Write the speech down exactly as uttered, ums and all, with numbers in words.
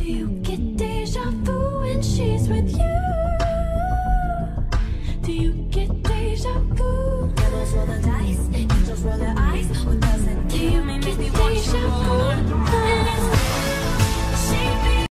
you get deja vu when she's with you?